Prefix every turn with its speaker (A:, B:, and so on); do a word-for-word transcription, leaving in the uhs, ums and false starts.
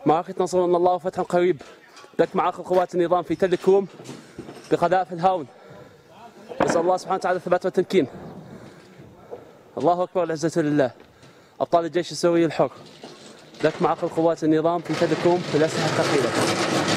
A: معركة نصر من الله وفتح قريب. لك معاقل قوات النظام في تل كوم بقذائف الهاون. نسأل الله سبحانه وتعالى الثبات والتمكين. الله أكبر، العزة لله. أبطال الجيش السوري الحر. لك معاقل قوات النظام في تل كوم بالأسلحة الثقيلة.